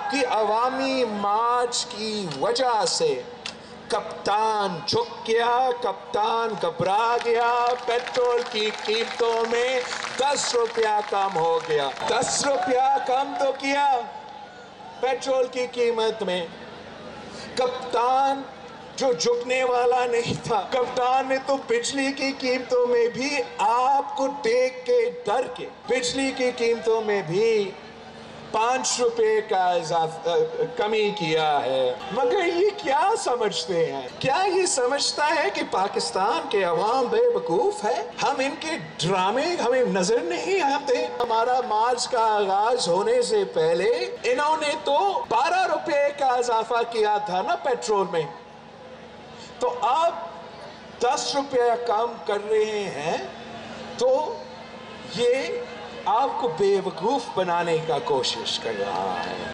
आपकी अवामी मार्च की वजह से कप्तान झुक गया, कप्तान घबरा गया, पेट्रोल की कीमतों में 10 रुपया कम हो गया। 10 रुपया कम तो किया पेट्रोल की कीमत में। कप्तान जो झुकने वाला नहीं था, कप्तान ने तो बिजली की कीमतों में भी आपको देख के डर के बिजली की कीमतों में भी 5 रुपए का कमी किया है। मगर ये क्या समझते हैं? क्या ये समझता है कि पाकिस्तान के अवाम बेवकूफ है? हम इनके ड्रामे हमें नजर नहीं आते? हमारा मार्च का आगाज होने से पहले इन्होंने तो 12 रुपए का इजाफा किया था ना पेट्रोल में, तो आप 10 रुपया कम कर रहे हैं, तो ये आपको बेवकूफ बनाने का कोशिश कर रहा है।